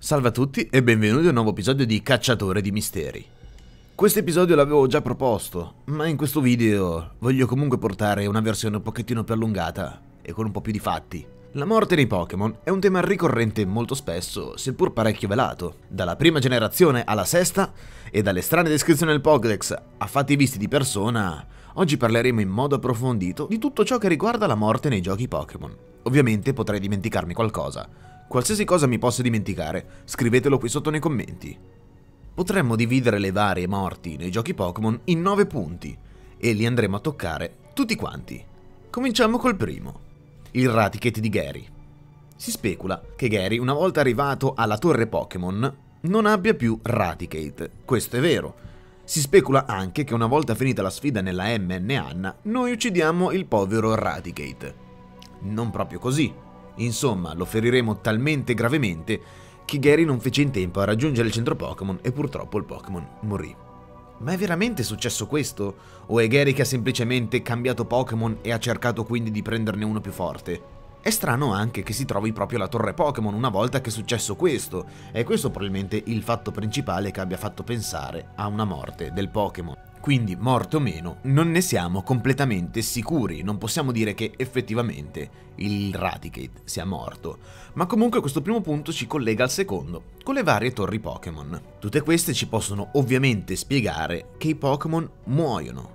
Salve a tutti e benvenuti a un nuovo episodio di Cacciatore di Misteri. Questo episodio l'avevo già proposto, ma in questo video voglio comunque portare una versione un pochettino più allungata e con un po' più di fatti. La morte dei Pokémon è un tema ricorrente molto spesso, seppur parecchio velato. Dalla prima generazione alla sesta e dalle strane descrizioni del Pokédex a fatti visti di persona, oggi parleremo in modo approfondito di tutto ciò che riguarda la morte nei giochi Pokémon. Ovviamente potrei dimenticarmi qualcosa. Qualsiasi cosa mi possa dimenticare, scrivetelo qui sotto nei commenti. Potremmo dividere le varie morti nei giochi Pokémon in 9 punti e li andremo a toccare tutti quanti. Cominciamo col primo, il Raticate di Gary. Si specula che Gary, una volta arrivato alla torre Pokémon, non abbia più Raticate. Questo è vero. Si specula anche che una volta finita la sfida nella MN Anna, noi uccidiamo il povero Raticate. Non proprio così. Insomma, lo feriremo talmente gravemente che Gary non fece in tempo a raggiungere il centro Pokémon e purtroppo il Pokémon morì. Ma è veramente successo questo? O è Gary che ha semplicemente cambiato Pokémon e ha cercato quindi di prenderne uno più forte? È strano anche che si trovi proprio alla torre Pokémon una volta che è successo questo, e questo probabilmente il fatto principale che abbia fatto pensare a una morte del Pokémon. Quindi, morte o meno, non ne siamo completamente sicuri, non possiamo dire che effettivamente il Raticate sia morto. Ma comunque questo primo punto ci collega al secondo, con le varie torri Pokémon. Tutte queste ci possono ovviamente spiegare che i Pokémon muoiono.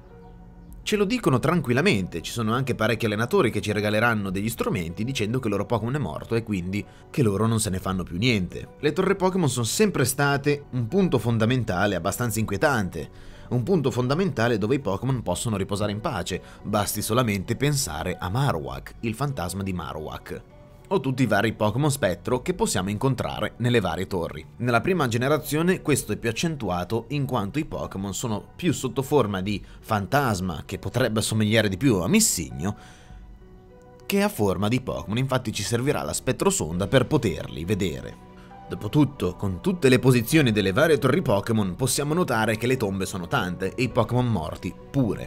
Ce lo dicono tranquillamente, ci sono anche parecchi allenatori che ci regaleranno degli strumenti dicendo che il loro Pokémon è morto e quindi che loro non se ne fanno più niente. Le torri Pokémon sono sempre state un punto fondamentale abbastanza inquietante. Un punto fondamentale dove i Pokémon possono riposare in pace, basti solamente pensare a Marowak, il fantasma di Marowak, o tutti i vari Pokémon spettro che possiamo incontrare nelle varie torri. Nella prima generazione questo è più accentuato in quanto i Pokémon sono più sotto forma di fantasma, che potrebbe assomigliare di più a Missigno, che a forma di Pokémon, infatti ci servirà la spettrosonda per poterli vedere. Dopotutto, con tutte le posizioni delle varie torri Pokémon, possiamo notare che le tombe sono tante e i Pokémon morti pure.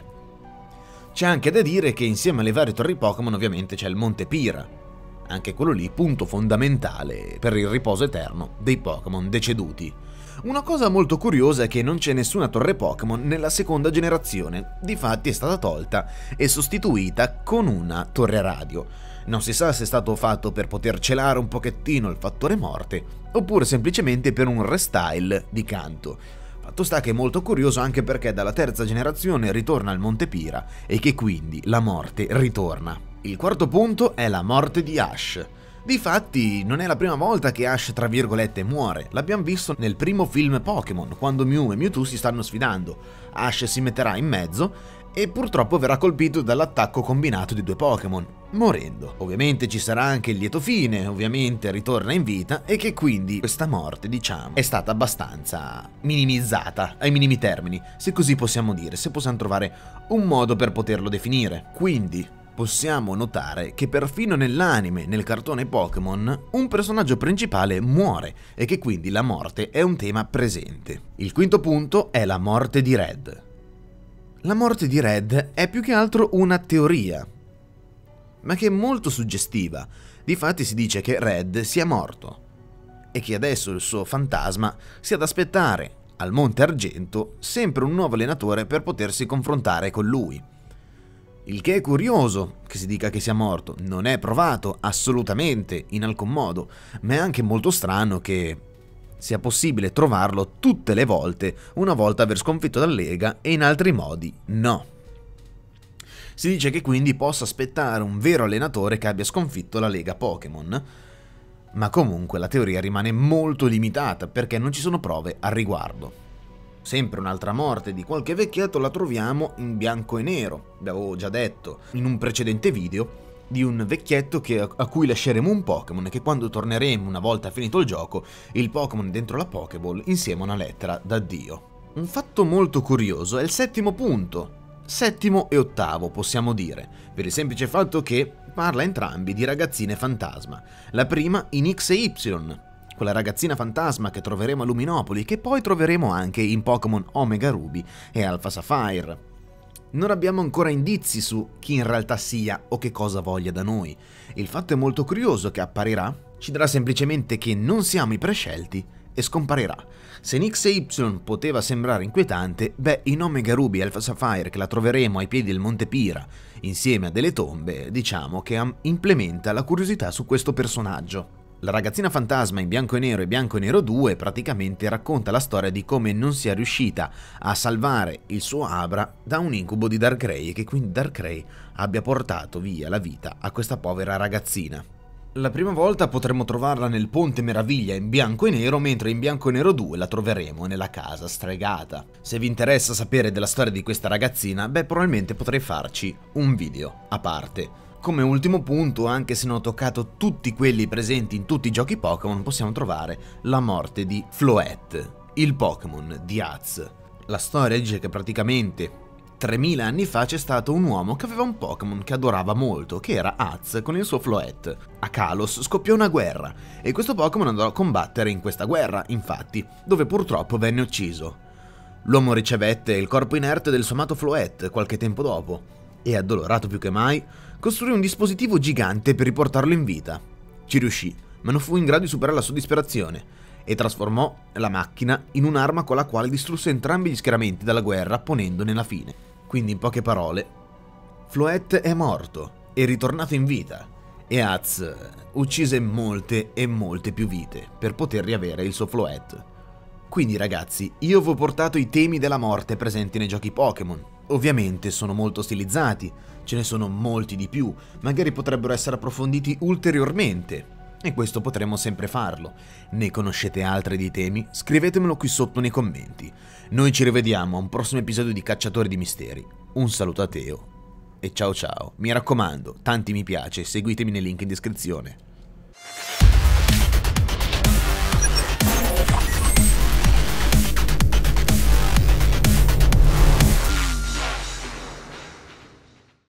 C'è anche da dire che insieme alle varie torri Pokémon ovviamente c'è il Monte Pira, anche quello lì punto fondamentale per il riposo eterno dei Pokémon deceduti. Una cosa molto curiosa è che non c'è nessuna torre Pokémon nella seconda generazione, difatti è stata tolta e sostituita con una torre radio. Non si sa se è stato fatto per poter celare un pochettino il fattore morte, oppure semplicemente per un restyle di canto. Fatto sta che è molto curioso anche perché dalla terza generazione ritorna il Monte Pira e che quindi la morte ritorna. Il quarto punto è la morte di Ash. Difatti non è la prima volta che Ash tra virgolette muore, l'abbiamo visto nel primo film Pokémon, quando Mew e Mewtwo si stanno sfidando. Ash si metterà in mezzo e purtroppo verrà colpito dall'attacco combinato di due Pokémon, morendo. Ovviamente ci sarà anche il lieto fine, ovviamente ritorna in vita e che quindi questa morte, diciamo, è stata abbastanza minimizzata ai minimi termini, se così possiamo dire, se possiamo trovare un modo per poterlo definire. Quindi possiamo notare che perfino nell'anime, nel cartone Pokémon, un personaggio principale muore e che quindi la morte è un tema presente. Il quinto punto è la morte di Red. La morte di Red è più che altro una teoria, ma che è molto suggestiva. Difatti si dice che Red sia morto e che adesso il suo fantasma sia ad aspettare al Monte Argento sempre un nuovo allenatore per potersi confrontare con lui. Il che è curioso che si dica che sia morto, non è provato assolutamente in alcun modo, ma è anche molto strano che sia possibile trovarlo tutte le volte una volta aver sconfitto la Lega e in altri modi no. Si dice che quindi possa aspettare un vero allenatore che abbia sconfitto la Lega Pokémon, ma comunque la teoria rimane molto limitata perché non ci sono prove al riguardo. Sempre un'altra morte di qualche vecchietto la troviamo in bianco e nero, l'avevo già detto in un precedente video, di un vecchietto a cui lasceremo un Pokémon e che quando torneremo una volta finito il gioco, il Pokémon dentro la Pokéball insieme a una lettera d'addio. Un fatto molto curioso è il settimo punto, settimo e ottavo possiamo dire, per il semplice fatto che parla entrambi di ragazzine fantasma, la prima in X e Y, quella ragazzina fantasma che troveremo a Luminopoli, che poi troveremo anche in Pokémon Omega Ruby e Alpha Sapphire. Non abbiamo ancora indizi su chi in realtà sia o che cosa voglia da noi. Il fatto è molto curioso che apparirà Ci dirà semplicemente che non siamo i prescelti e scomparirà. Se in X e Y poteva sembrare inquietante, beh, in Omega Ruby e Alpha Sapphire, che la troveremo ai piedi del Monte Pira, insieme a delle tombe, diciamo che implementa la curiosità su questo personaggio. La ragazzina fantasma in Bianco e Bianco e Nero 2 praticamente racconta la storia di come non sia riuscita a salvare il suo Abra da un incubo di Darkrai e che quindi Darkrai abbia portato via la vita a questa povera ragazzina. La prima volta potremo trovarla nel Ponte Meraviglia in Bianco e Nero, mentre in Bianco e Nero 2 la troveremo nella casa stregata. Se vi interessa sapere della storia di questa ragazzina, beh, probabilmente potrei farci un video a parte. Come ultimo punto, anche se non ho toccato tutti quelli presenti in tutti i giochi Pokémon, possiamo trovare la morte di Floette, il Pokémon di Az. La storia dice che praticamente 3000 anni fa c'è stato un uomo che aveva un Pokémon che adorava molto, che era Az con il suo Floette. A Kalos scoppiò una guerra e questo Pokémon andò a combattere in questa guerra, infatti, dove purtroppo venne ucciso. L'uomo ricevette il corpo inerte del suo amato Floette qualche tempo dopo e, addolorato più che mai, costruì un dispositivo gigante per riportarlo in vita. Ci riuscì, ma non fu in grado di superare la sua disperazione e trasformò la macchina in un'arma con la quale distrusse entrambi gli schieramenti della guerra, ponendone la fine. Quindi, in poche parole, Floette è morto e ritornato in vita, e Az uccise molte e molte più vite per poter riavere il suo Floette. Quindi ragazzi, io vi ho portato i temi della morte presenti nei giochi Pokémon. Ovviamente sono molto stilizzati, ce ne sono molti di più, magari potrebbero essere approfonditi ulteriormente, e questo potremmo sempre farlo. Ne conoscete altri di temi? Scrivetemelo qui sotto nei commenti. Noi ci rivediamo a un prossimo episodio di Cacciatori di Misteri. Un saluto a Teo e ciao ciao. Mi raccomando, tanti mi piace, seguitemi nel link in descrizione.